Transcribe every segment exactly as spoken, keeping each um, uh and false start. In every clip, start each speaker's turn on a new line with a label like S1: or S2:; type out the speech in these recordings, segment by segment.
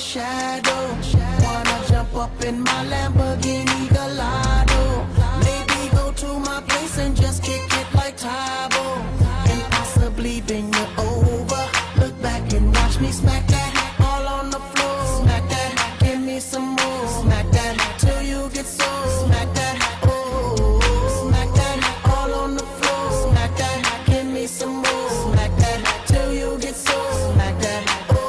S1: shadow. Wanna jump up in my Lamborghini Gallardo. Maybe go to my place and just kick it like Tybo, and possibly bend you over. Look back and watch me smack that all on the floor. Smack that, give me some more. Smack that till you get sore. Smack that, oh, smack that all on the floor. Smack that, give me some more. Smack that till you get sore. Smack that,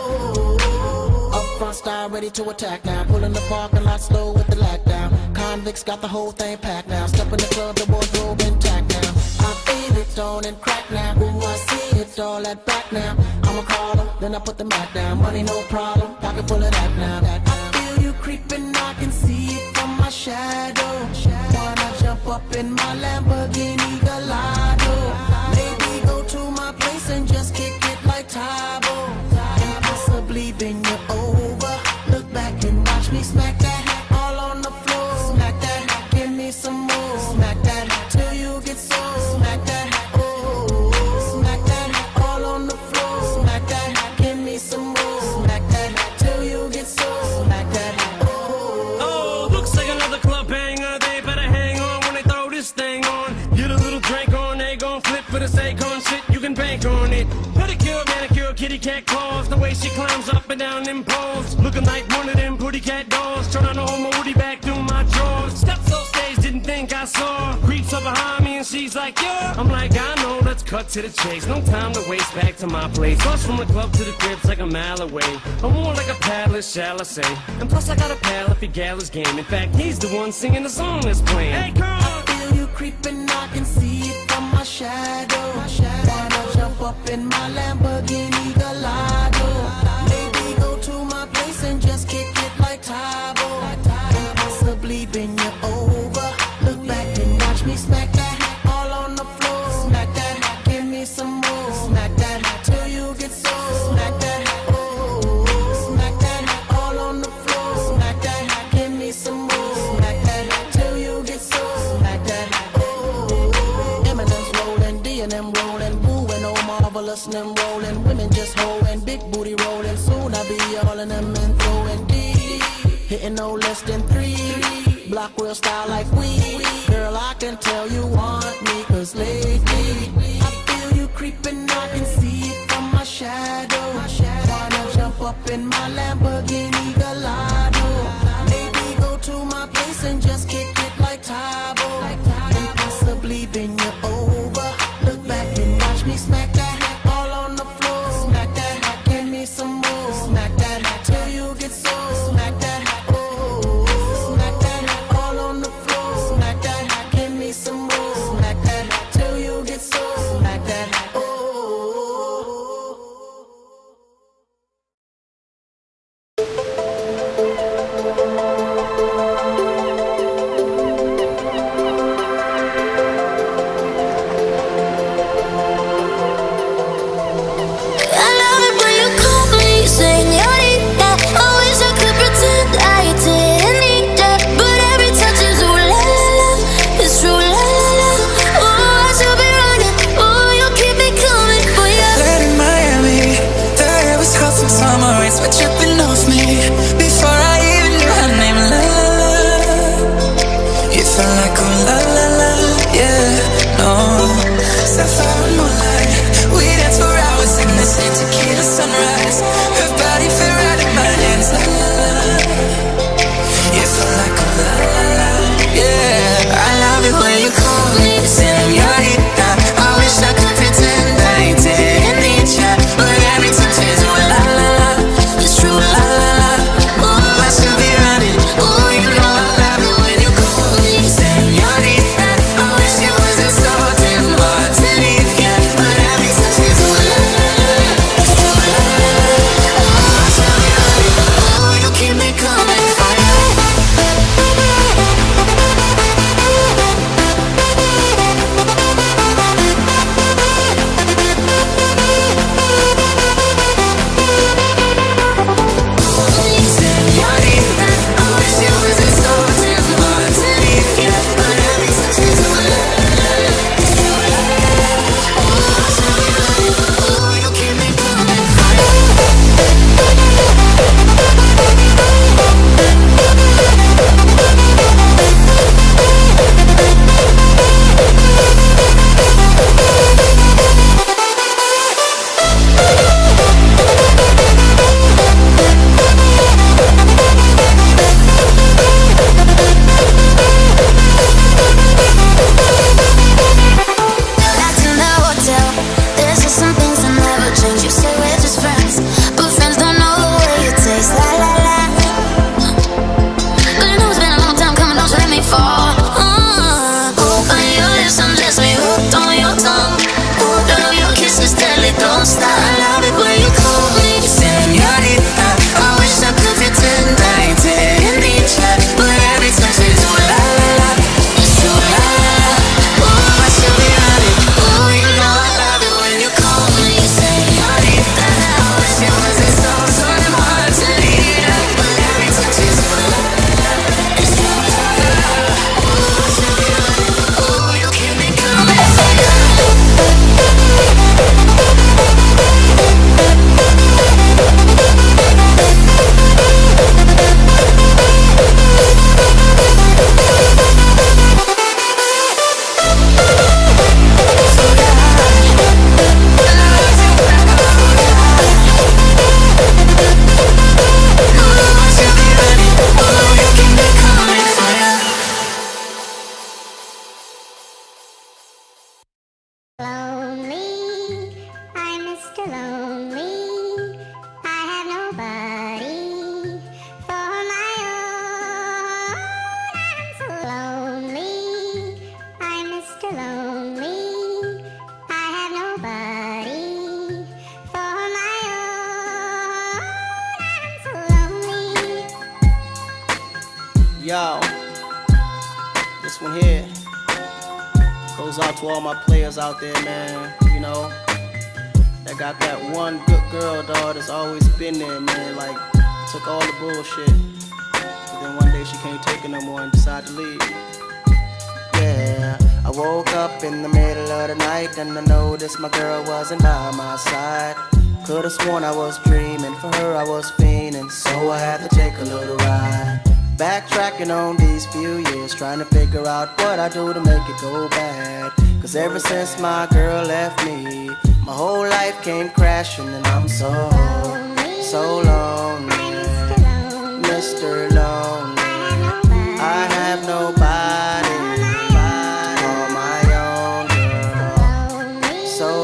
S1: oh. Up front style ready to attack now. Pulling the parking lot slow with the lockdown. Convicts got the whole thing packed now. Step in the club, the wardrobe intact now. I feel it on and crack now. Ooh, I see it all at back now. I'ma call her, then I put the mat down. Money no problem, pocket full of that now. That now. I feel you creeping, I can see it from my shadow. Wanna jump up in my Lamborghini Gallardo. Maybe go to my place and just kick it like Tybo, and possibly bend you over. Look back and watch me smack that all on the floor. Smack that, give me some more. Smack that till you get sore. Smack that, oh, smack that all on the floor. Smack that, give me some more. Smack that till you get sore. Smack that, oh.
S2: Oh, looks like another club banger. They better hang on when they throw this thing on. Get a little drink on, they gon' flip for the Akon shit. You can bank on it. Pedicure, manicure, kitty cat claws. The way she climbs up and down them poles, looking like one of them pretty cat dolls. Turn on the whole moody back through my drawers. Steps off stage, didn't think I saw. Creeps up behind me and she's like, yeah. I'm like, I know, let's cut to the chase. No time to waste, back to my place. Bus from the club to the crib's like a mile away. I'm more like a paddler, shall I say. And plus I got a pal if he gal his game. In fact, he's the one singing the song that's playing. Hey, come on!
S1: I feel you creeping, I can see it from my shadow. Wanna jump up in my Lamborghini Gallardo. Maybe go to my place and just kick it like Tybo, and possibly bend you over. Look back and watch me smack that all on the floor. Smack that, give me some more. Smack that till you get sore. Smack that, oh, smack that all on the floor. Smack that, give me some more. Smack that till you get sore. Smack that, oh. Eminem's rolling, D and M rolling, Boo and Oh Marvelous and them rolling. Women just holding, big booty rolling. Soon I'll be all in them and throwing D, hitting no less than three. Block real style like we. Girl, I can tell you want me, cause lately I feel you creeping, I can see it from my shadow. Wanna jump up in my Lamborghini Gallardo. Maybe go to my place and just kick it like Tybo, and possibly bend you over. Look back and watch me smack that all on the floor. Smack that, give me some more. Smack that till you get sore. Smack that, oh, smack that all on the floor. Smack that, give me some more. Smack that till you get sore. Smack that, oh.
S3: Yo, this one here goes out to all my players out there, man. You know, that got that one good girl, dog, that's always been there, man. Like, took all the bullshit, but then one day she can't take it no more and decided to leave. Yeah, I woke up in the middle of the night and I noticed my girl wasn't by my side. Could've sworn I was dreaming, for her I was fiending, so I had to take a little ride. Backtracking on these few years, trying to figure out what I do to make it go bad. Cause ever since my girl left me, my whole life came crashing and I'm so, so lonely, Mister Lonely. I have nobody to call my own girl. So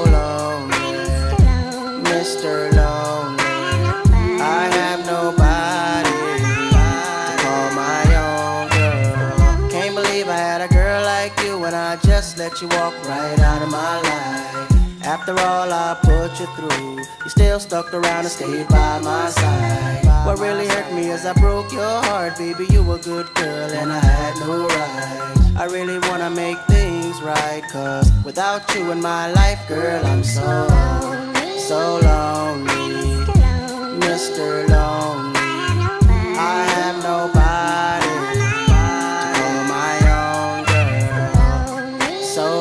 S3: lonely, Mister Lonely. I have nobody to call my own girl. Can't believe I had a girl like you and I just let you walk right out of my life. After all I put you through, you still stuck around and stayed by my side. What really hurt me is I broke your heart, baby. You were a good girl and I had no right. I really wanna make things right, cause without you in my life, girl, I'm so, so lonely, Mister Lonely. I have nobody to call my own girl. So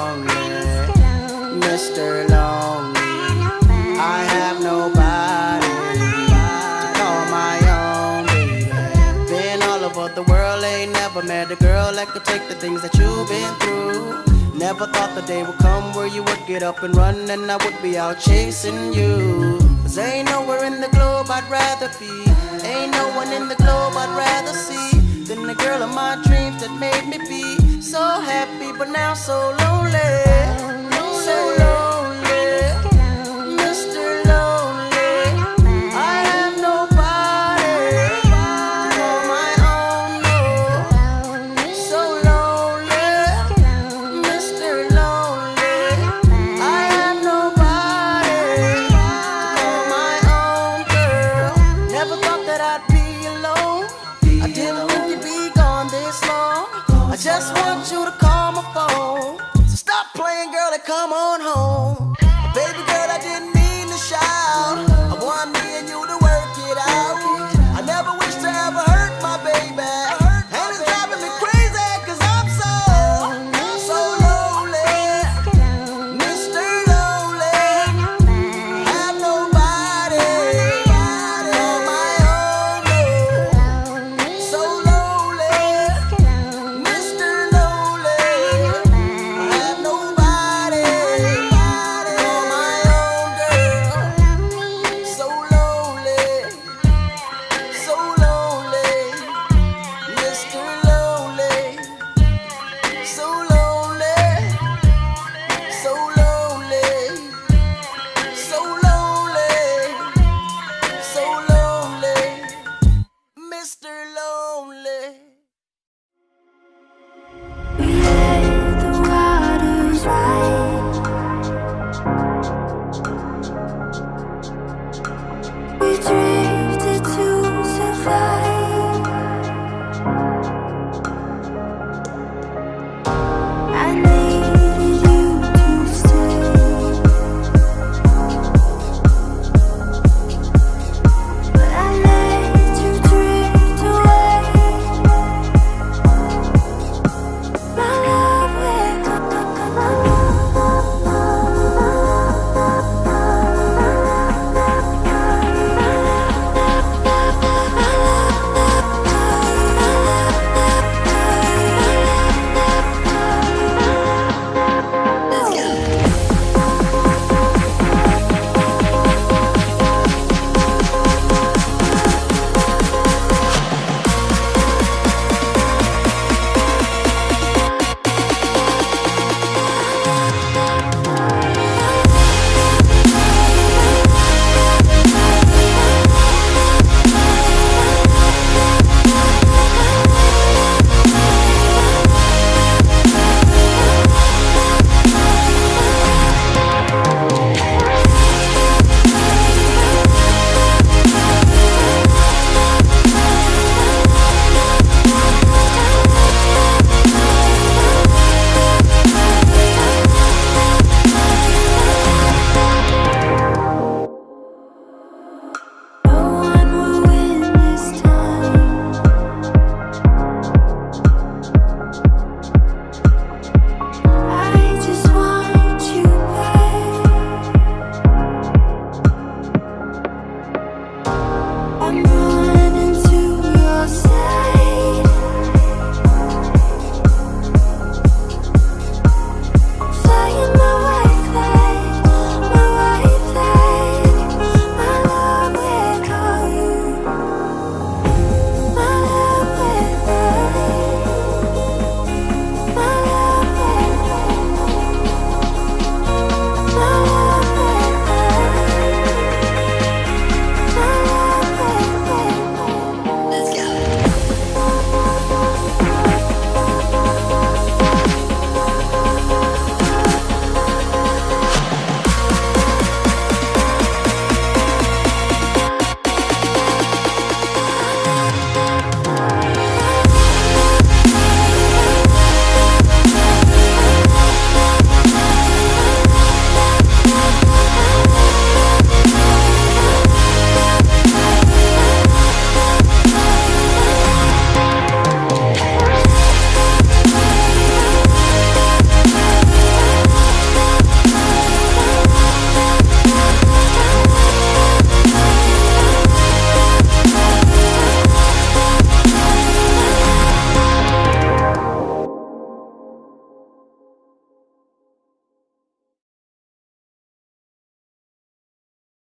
S3: lonely, Mister Lonely. I have nobody to call my own, baby. Been all over the world, ain't never met a girl that could take the things that you've been through. Never thought the day would come where you would get up and run and I would be out chasing you. Cause ain't nowhere in the globe I'd rather be, ain't no one in the globe I'd rather see than the girl of my dreams that made me be so happy but now so lonely, so lonely.